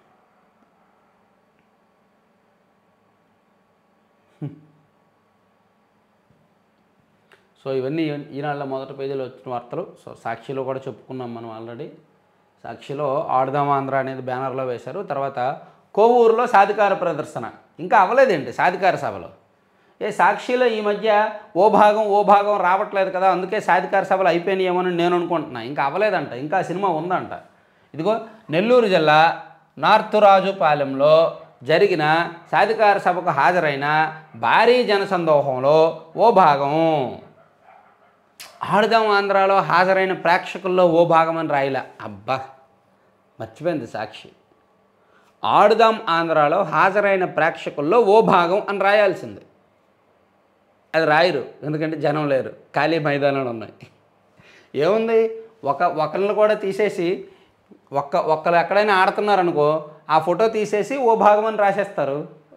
సో ఇవన్నీ ఈనాళ్ళ మొదటి పేజీలో వచ్చిన వార్తలు. సో సాక్షిలో కూడా చెప్పుకున్నాం మనం ఆల్రెడీ. సాక్షిలో ఆడుదాం ఆంధ్ర అనేది బ్యానర్లో వేశారు. తర్వాత కోవూరులో సాధికార ప్రదర్శన. ఇంకా అవ్వలేదేంటి సాధికార సభలో? సాక్షిలో ఈ మధ్య ఓ భాగం రావట్లేదు కదా, అందుకే సాధికార సభలు అయిపోయినాయేమోని నేను అనుకుంటున్నా. ఇంకా అవ్వలేదంట, ఇంకా సినిమా ఉందంట. ఇదిగో నెల్లూరు జిల్లా నార్తురాజుపాలెంలో జరిగిన సాధికార సభకు హాజరైన భారీ జనసందోహంలో ఓ భాగం. ఆడుదాం ఆంధ్రాలో హాజరైన ప్రేక్షకుల్లో ఓ భాగం అని రాయిలా. అబ్బా, మర్చిపోయింది సాక్షి. ఆడుదాం ఆంధ్రాలో హాజరైన ప్రేక్షకుల్లో ఓ భాగం అని రాయాల్సింది. అది రాయరు, ఎందుకంటే జనం లేరు, ఖాళీ మైదానాలు ఉన్నాయి. ఏముంది, ఒకరిని కూడా తీసేసి ఒక్కరు ఎక్కడైనా ఆడుతున్నారనుకో, ఆ ఫోటో తీసేసి ఓ భాగం అని రాసేస్తారు.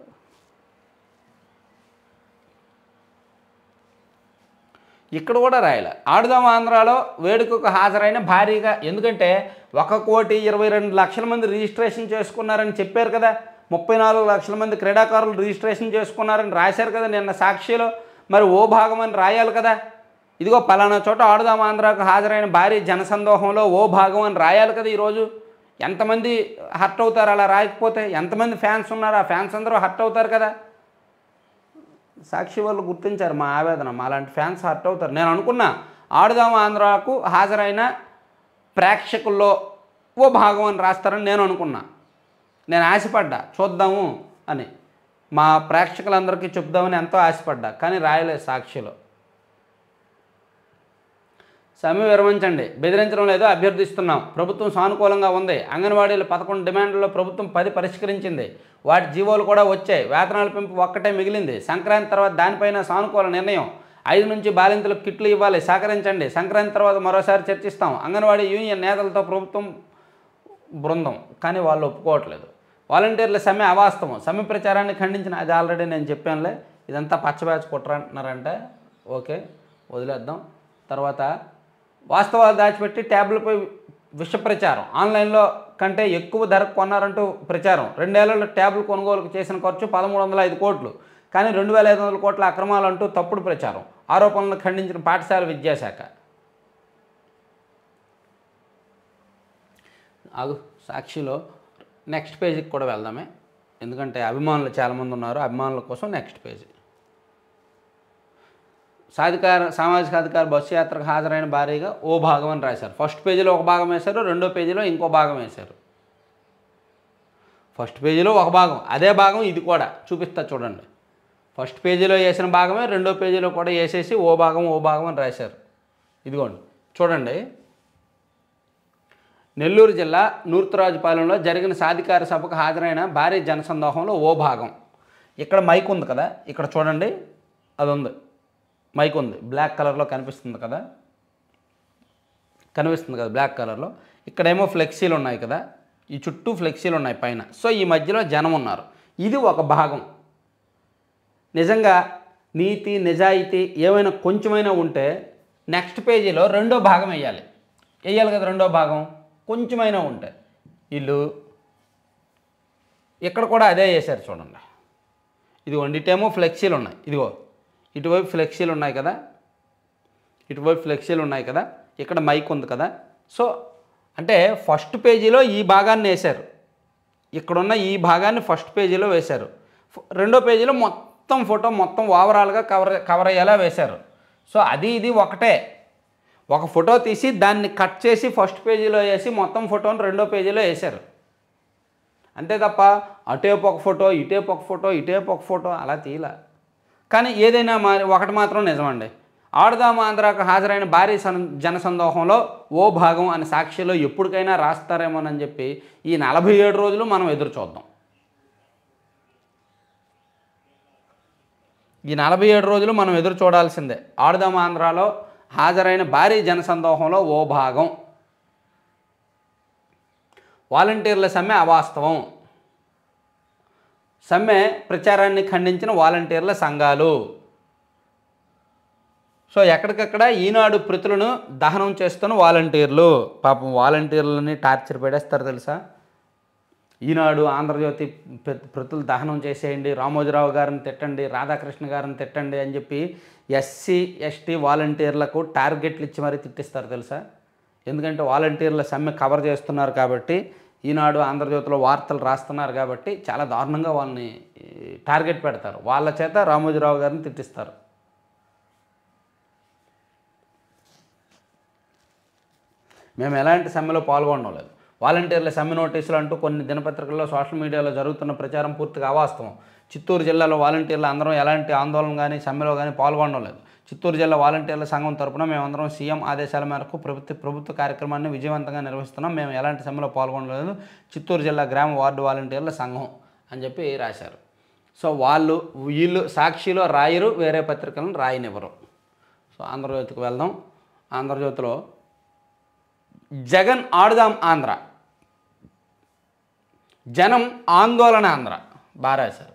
ఇక్కడ కూడా రాయాలి. ఆడుదాం ఆంధ్రాలో వేడుకకు హాజరైన భారీగా, ఎందుకంటే 1,22,00,000 మంది రిజిస్ట్రేషన్ చేసుకున్నారని చెప్పారు కదా, 34 లక్షల మంది క్రీడాకారులు రిజిస్ట్రేషన్ చేసుకున్నారని రాశారు కదా నిన్న సాక్షిలో. మరి ఓ భాగం అని రాయాలి కదా. ఇదిగో పలానా చోట ఆడుదాం ఆంధ్రాకు హాజరైన భారీ జనసందోహంలో ఓ భాగం అని రాయాలి కదా. ఈరోజు ఎంతమంది హర్ట్ అవుతారు అలా రాయకపోతే? ఎంతమంది ఫ్యాన్స్ ఉన్నారు, ఆ ఫ్యాన్స్ అందరూ హర్ట్ అవుతారు కదా. సాక్షి వాళ్ళు గుర్తించారు మా ఆవేదన, మాలాంటి ఫ్యాన్స్ హర్ట్ అవుతారు. నేను అనుకున్నా ఆడుదాం ఆంధ్రాకు హాజరైన ప్రేక్షకుల్లో ఓ భాగం అని రాస్తారని నేను అనుకున్నా. నేను ఆశపడ్డా చూద్దాము అని, మా ప్రేక్షకులందరికీ చెప్దామని ఎంతో ఆశపడ్డా, కానీ రాయలేదు సాక్షిలో. సమ్మె విరమించండి, బెదిరించడం లేదు, అభ్యర్థిస్తున్నాం. ప్రభుత్వం సానుకూలంగా ఉంది. అంగన్వాడీలు 11 డిమాండ్లలో ప్రభుత్వం 10 పరిష్కరించింది. వాటి జీవోలు కూడా వచ్చాయి. వేతనాల పెంపు ఒక్కటే మిగిలింది. సంక్రాంతి తర్వాత దానిపైన సానుకూల నిర్ణయం. 5 నుంచి బాలింతలకు కిట్లు ఇవ్వాలి, సహకరించండి. సంక్రాంతి తర్వాత మరోసారి చర్చిస్తాం. అంగన్వాడీ యూనియన్ నేతలతో ప్రభుత్వం బృందం, కానీ వాళ్ళు ఒప్పుకోవట్లేదు. వాలంటీర్ల సమ్మె అవాస్తవం. సమ్మె ప్రచారాన్ని ఖండించిన, అది ఆల్రెడీ నేను చెప్పానులే. ఇదంతా పచ్చబ్యాచ్ కుట్రంటున్నారంటే ఓకే వదిలేద్దాం. తర్వాత వాస్తవాలు దాచిపెట్టి ట్యాబ్లపై విష ప్రచారం. ఆన్లైన్లో కంటే ఎక్కువ ధరకు కొన్నారంటూ ప్రచారం. 2 ఏళ్లలో ట్యాబ్లు కొనుగోలుకు చేసిన ఖర్చు 1,305 కోట్లు, కానీ 2,500 కోట్ల అక్రమాలు అంటూ తప్పుడు ప్రచారం. ఆరోపణలను ఖండించిన పాఠశాల విద్యాశాఖ. సాక్షిలో నెక్స్ట్ పేజీకి కూడా వెళ్దామే, ఎందుకంటే అభిమానులు చాలామంది ఉన్నారు. అభిమానుల కోసం నెక్స్ట్ పేజీ. సామాజిక అధికార బస్సు యాత్రకు హాజరైన భారీగా ఓ భాగం అని రాశారు. ఫస్ట్ పేజీలో ఒక భాగం వేశారు, రెండో పేజీలో ఇంకో భాగం వేశారు. ఫస్ట్ పేజీలో ఒక భాగం, అదే భాగం ఇది కూడా చూపిస్తా చూడండి. ఫస్ట్ పేజీలో వేసిన భాగమే రెండో పేజీలో కూడా వేసేసి ఓ భాగం అని రాశారు. ఇదిగోండి చూడండి. నెల్లూరు జిల్లా నూర్తురాజుపాలెంలో జరిగిన సాధికార సభకు హాజరైన భారీ జనసందోహంలో ఓ భాగం. ఇక్కడ మైక్ ఉంది కదా, ఇక్కడ చూడండి, అది ఉంది, మైక్ ఉంది, బ్లాక్ కలర్లో కనిపిస్తుంది కదా బ్లాక్ కలర్లో. ఇక్కడేమో ఫ్లెక్సీలు ఉన్నాయి కదా, ఈ చుట్టూ ఫ్లెక్సీలు ఉన్నాయి పైన. సో ఈ మధ్యలో జనం ఉన్నారు. ఇది ఒక భాగం. నిజంగా నీతి నిజాయితీ ఏమైనా కొంచెమైనా ఉంటే నెక్స్ట్ పేజీలో రెండో భాగం వేయాలి కదా. రెండో భాగం కొంచెమైనా ఉంటే వీళ్ళు ఇక్కడ కూడా అదే చేశారు చూడండి. ఇదిగోండి, ఇటేమో ఫ్లెక్సీలు ఉన్నాయి, ఇదిగో ఇటువైపు ఫ్లెక్సీలు ఉన్నాయి కదా, ఇక్కడ మైక్ ఉంది కదా. సో అంటే ఫస్ట్ పేజీలో ఈ భాగాన్ని వేశారు, ఇక్కడున్న ఈ భాగాన్ని ఫస్ట్ పేజీలో వేశారు. రెండో పేజీలో మొత్తం ఫోటో మొత్తం ఓవరాల్గా కవర్ అయ్యేలా వేశారు. సో అది ఇది ఒకటే. ఒక ఫోటో తీసి దాన్ని కట్ చేసి ఫస్ట్ పేజీలో వేసి మొత్తం ఫోటోని రెండో పేజీలో వేశారు. అంతే తప్ప అటేపు ఒక ఫోటో, ఇటేపు ఒక ఫోటో అలా తీయలా. కానీ ఏదైనా ఒకటి మాత్రం నిజమండి, ఆడుదాం ఆంధ్రాకు హాజరైన భారీ జనసందోహంలో ఓ భాగం అని సాక్షిలో ఎప్పటికైనా రాస్తారేమోనని చెప్పి ఈ 47 రోజులు మనం ఎదురు చూద్దాం. ఈ 47 రోజులు మనం ఎదురు చూడాల్సిందే. ఆడుదాం ఆంధ్రాలో హాజరైన భారీ జనసందోహంలో ఓ భాగం. వాలంటీర్ల సమ్మె అవాస్తవం. సమ్మె ప్రచారాన్ని ఖండించిన వాలంటీర్ల సంఘాలు. సో ఎక్కడికక్కడ ఈనాడు ప్రతులను దహనం చేస్తున్న వాలంటీర్లు. పాపం వాలంటీర్లని టార్చర్ పెడేస్తారు తెలుసా. ఈనాడు ఆంధ్రజ్యోతి ప్రతులు దహనం చేసేయండి, రామోజీరావు గారిని తిట్టండి, రాధాకృష్ణ గారిని తిట్టండి అని చెప్పి ఎస్సీ ఎస్టీ వాలంటీర్లకు టార్గెట్లు ఇచ్చి మరీ తిట్టిస్తారు తెలుసా. ఎందుకంటే వాలంటీర్ల సమ్మె కవర్ చేస్తున్నారు కాబట్టి ఈనాడు ఆంధ్రజ్యోతిలో వార్తలు రాస్తున్నారు కాబట్టి చాలా దారుణంగా వాళ్ళని టార్గెట్ పెడతారు. వాళ్ళ చేత రామోజీరావు గారిని తిట్టిస్తారు. మేము ఎలాంటి సమ్మెలో పాల్గొనలేదు. వాలంటీర్ల సమ్మె నోటీసులు అంటూ కొన్ని దినపత్రికల్లో సోషల్ మీడియాలో జరుగుతున్న ప్రచారం పూర్తిగా అవాస్తవం. చిత్తూరు జిల్లాలో వాలంటీర్లు అందరం ఎలాంటి ఆందోళన కానీ సమ్మెలో కానీ పాల్గొనలేదు. చిత్తూరు జిల్లా వాలంటీర్ల సంఘం తరపున మేమందరం సీఎం ఆదేశాల మేరకు ప్రభుత్వ కార్యక్రమాన్ని విజయవంతంగా నిర్వహిస్తున్నాం. మేము ఎలాంటి సమ్మెలో పాల్గొనలేదు. చిత్తూరు జిల్లా గ్రామ వార్డు వాలంటీర్ల సంఘం అని చెప్పి రాశారు. సో వీళ్ళు సాక్షిలో రాయరు, వేరే పత్రికలను రాయనివ్వరు. సో ఆంధ్రజ్యోతికి వెళ్దాం. ఆంధ్రజ్యోతిలో జగన్ ఆడుదాం ఆంధ్ర, జనం ఆందోళన ఆంధ్ర బాగా రాశారు.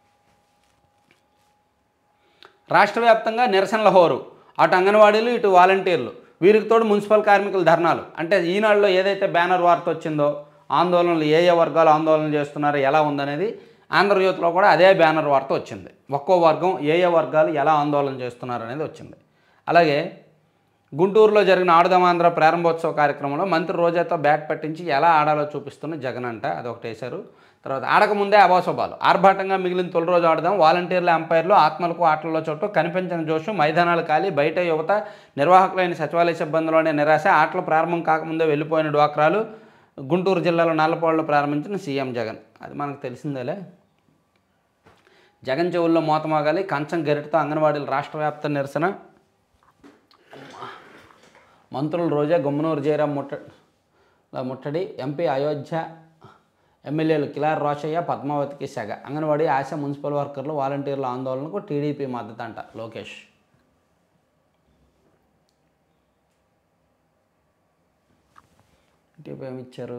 రాష్ట్ర వ్యాప్తంగా నిరసనల హోరు, అటు అంగన్వాడీలు ఇటు వాలంటీర్లు, వీరికి తోడు మున్సిపల్ కార్మికుల ధర్నాలు. అంటే ఈనాడులో ఏదైతే బ్యానర్ వార్త వచ్చిందో ఆందోళనలు ఏ వర్గాలు ఆందోళన చేస్తున్నారు ఎలా ఉందనేది ఆంధ్రజ్యోతిలో కూడా అదే బ్యానర్ వార్త వచ్చింది. ఒక్కో వర్గం ఏ వర్గాలు ఎలా ఆందోళన చేస్తున్నారు అనేది వచ్చింది. అలాగే గుంటూరులో జరిగిన ఆడుదామాంధ్ర ప్రారంభోత్సవ కార్యక్రమంలో మంత్రి రోజాతో బ్యాట్ పట్టించి ఎలా ఆడాలో చూపిస్తున్న జగన్ అంట అదొకటి వేశారు. తర్వాత ఆడకముందే అభాసోభాలు, ఆర్భాటంగా మిగిలిన తొలి రోజు ఆడదాం, వాలంటీర్ల అంపైర్లు ఆత్మలకు ఆటల్లో చోటు, కనిపించిన జోషు, మైదానాలు ఖాళీ, బయట యువత, నిర్వాహకులైన సచివాలయ సిబ్బందిలోనే నిరాశ, ఆటలు ప్రారంభం కాకముందే వెళ్ళిపోయిన డ్వాక్రాలు. గుంటూరు జిల్లాలో నల్లపాడులో ప్రారంభించిన సీఎం జగన్. అది మనకు తెలిసిందేలే. జగన్ చెవుల్లో మోతమాగాలి, కంచం గెరిటితో అంగన్వాడీలు రాష్ట్ర వ్యాప్త నిరసన. మంత్రులు రోజా, గుమ్మనూరు జయరాం ముట్టడి, ఎంపీ అయోధ్య, ఎమ్మెల్యేలు కిలార్ రోషయ్య, పద్మావతికి సెగ. అంగన్వాడీ ఆశ మున్సిపల్ వర్కర్లు వాలంటీర్ల ఆందోళనకు టీడీపీ మద్దతు అంట లోకేష్. టీడీపీ ఏమిచ్చారు?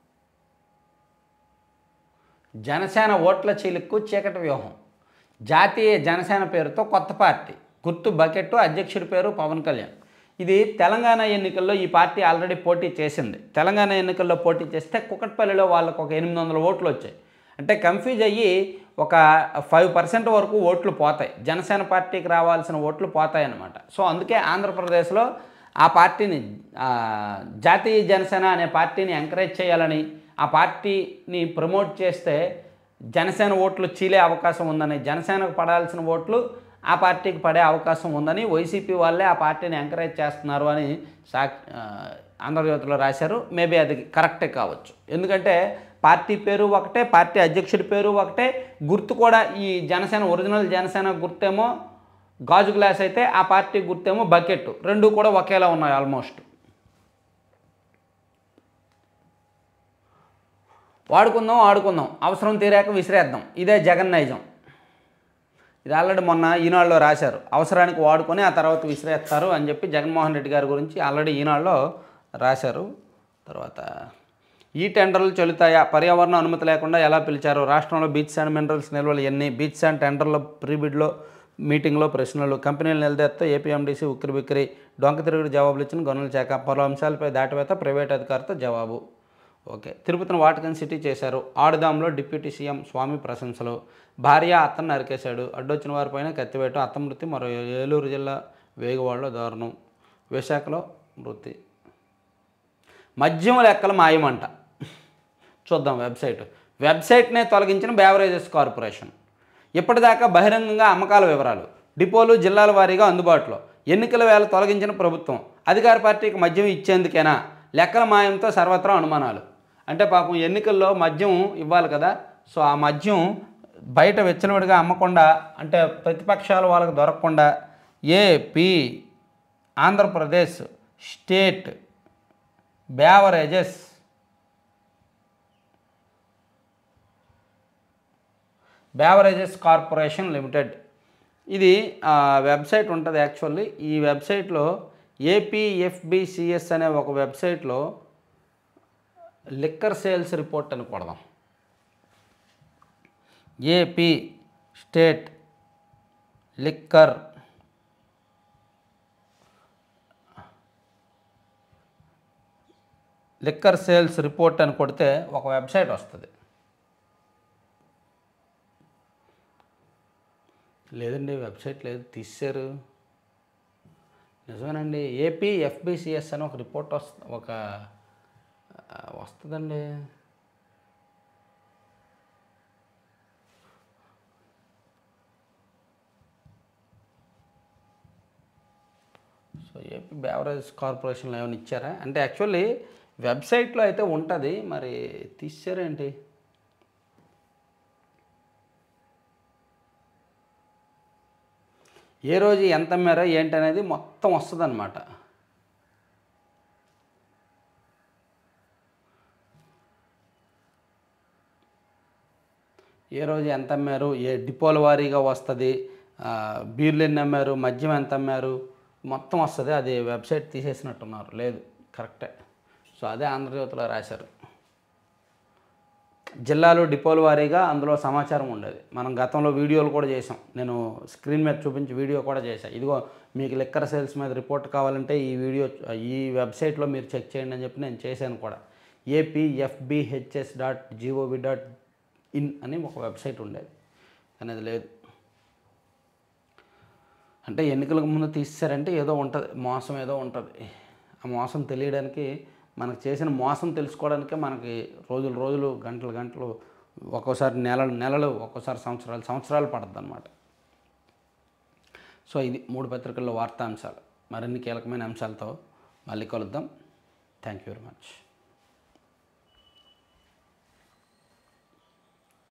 జనసేన ఓట్ల చీలిక్కు చీకటి వ్యూహం, జాతీయ జనసేన పేరుతో కొత్త పార్టీ, గుర్తు బకెట్టు, అధ్యక్షుడి పేరు పవన్ కళ్యాణ్. ఇది తెలంగాణ ఎన్నికల్లో ఈ పార్టీ ఆల్రెడీ పోటీ చేసింది. తెలంగాణ ఎన్నికల్లో పోటీ చేస్తే కుకట్పల్లిలో వాళ్ళకు ఒక 800 ఓట్లు వచ్చాయి. అంటే కన్ఫ్యూజ్ అయ్యి ఒక 5% వరకు ఓట్లు పోతాయి, జనసేన పార్టీకి రావాల్సిన ఓట్లు పోతాయి అన్నమాట. సో అందుకే ఆంధ్రప్రదేశ్లో ఆ పార్టీని జాతీయ జనసేన అనే పార్టీని ఎంకరేజ్ చేయాలని, ఆ పార్టీని ప్రమోట్ చేస్తే జనసేన ఓట్లు చీలే అవకాశం ఉందని, జనసేనకు పడాల్సిన ఓట్లు ఆ పార్టీకి పడే అవకాశం ఉందని వైసీపీ వాళ్ళే ఆ పార్టీని ఎంకరేజ్ చేస్తున్నారు అని ఆంధ్రజ్యోతిలో రాశారు. మేబీ అది కరెక్టే కావచ్చు. ఎందుకంటే పార్టీ పేరు ఒకటే, పార్టీ అధ్యక్షుడి పేరు ఒకటే, గుర్తు కూడా ఈ జనసేన ఒరిజినల్ జనసేన గుర్తేమో గాజు గ్లాస్ అయితే ఆ పార్టీ గుర్తేమో బకెట్, రెండు కూడా ఒకేలా ఉన్నాయి ఆల్మోస్ట్. వాడుకుందాం ఆడుకుందాం, అవసరం తీరాక విసిరేద్దాం, ఇదే జగన్ నైజం. ఇది ఆల్రెడీ మొన్న ఈనాడులో రాశారు. అవసరానికి వాడుకొని ఆ తర్వాత విసిరేస్తారు అని చెప్పి జగన్మోహన్ రెడ్డి గారి గురించి ఆల్రెడీ ఈనాడులో రాశారు. తర్వాత ఈ టెండర్లు చెల్లుతాయా, పర్యావరణ అనుమతి లేకుండా ఎలా పిలిచారు, రాష్ట్రంలో బీచ్ శాండ్ మినరల్స్ నిల్వలు ఎన్ని, బీచ్ శాండ్ టెండర్ల ప్రీబిడ్లో మీటింగ్లో ప్రశ్నలు, కంపెనీలు నిలదీస్తే ఏపీఎండీసీ ఉక్కిరిబిక్కిరి, డొంక తిరుగుడు జవాబులు ఇచ్చిన గనుల శాఖ, పలు అంశాలపై దాటివేత ప్రైవేట్ అధికారితో జవాబు. ఓకే. తిరుపతిని వాటికన్ సిటీ చేశారు, ఆడుదాంలో డిప్యూటీ సీఎం స్వామి ప్రశంసలు, భార్య అత్తను నరికేశాడు, అడ్డొచ్చిన వారిపైన కత్తివేట, అత్త మృతి, మరో ఏలూరు జిల్లా వేగువాడలో దారుణం, విశాఖలో మృతి. మద్యం లెక్కల మాయమంట. చూద్దాం వెబ్సైట్నే తొలగించిన బేవరేజెస్ కార్పొరేషన్. ఇప్పటిదాకా బహిరంగంగా అమ్మకాల వివరాలు, డిపోలు జిల్లాల వారీగా అందుబాటులో, ఎన్నికల వేళ తొలగించిన ప్రభుత్వం, అధికార పార్టీకి మద్యం ఇచ్చేందుకేనా, లెక్కల మాయంతో సర్వత్రా అనుమానాలు. అంటే పాపం ఎన్నికల్లో మద్యం ఇవ్వాలి కదా, సో ఆ మద్యం బయట వెచ్చలవిడిగా అమ్మకుండా, అంటే ప్రతిపక్షాలు వాళ్ళకి దొరకకుండా AP Andhra Pradesh state beverages corporation limited, ఇది వెబ్సైట్ ఉంటుంది. యాక్చువల్లీ ఈ వెబ్సైట్లో ఏపీఎఫ్బిసిఎస్ అనే ఒక వెబ్సైట్లో లిక్కర్ సేల్స్ రిపోర్ట్ అని కొడదాం. AP state liquor sales report అని కొడితే ఒక వెబ్సైట్ వస్తుంది. లేదండి వెబ్సైట్ లేదు, తీశారు. నిజమేనండి, ఏపీ ఎఫ్బిసిఎస్ అని ఒక రిపోర్ట్ వస్తుందండి. సో ఏపీ బేవరేజ్ కార్పొరేషన్లో ఏమైనా ఇచ్చారా అంటే యాక్చువల్లీ వెబ్సైట్లో అయితే ఉంటుంది, మరి తీసారేంటి? ఏ రోజు ఎంత అమ్మారో ఏంటనేది మొత్తం వస్తుంది అన్నమాట. ఏ రోజు ఎంత అమ్మారు, ఏ డిపోల వారీగా వస్తుంది, బీర్లు ఎన్ని అమ్మారు, మద్యం ఎంత అమ్మారు మొత్తం వస్తుంది. అది వెబ్సైట్ తీసేసినట్టున్నారు. లేదు, కరెక్టే. సో అదే ఆంధ్రజ్యోతిలో రాశారు. జిల్లాలు డిపోల వారీగా అందులో సమాచారం ఉండేది. మనం గతంలో వీడియోలు కూడా చేసాం, నేను స్క్రీన్ మీద చూపించి వీడియో కూడా చేశాను. ఇదిగో మీకు లిక్కర్ సేల్స్ మీద రిపోర్ట్ కావాలంటే ఈ వెబ్సైట్లో మీరు చెక్ చేయండి అని చెప్పి నేను చేశాను కూడా. apfbhs.gov.in అని ఒక వెబ్సైట్ ఉండేది, అనేది లేదు. అంటే ఎన్నికలకు ముందు తీసేశారంటే ఏదో ఉంటుంది, మోసం ఏదో ఉంటుంది. ఆ మోసం తెలియడానికి, మనకు చేసిన మోసం తెలుసుకోవడానికే మనకి రోజులు గంటలు ఒక్కోసారి నెలలు ఒక్కోసారి సంవత్సరాలు పడుతుంది అన్నమాట. సో ఇది 3 పత్రికల్లో వార్తాంశాలు. మరిన్ని కీలకమైన అంశాలతో మళ్ళీ కలుద్దాం. Thank you very much.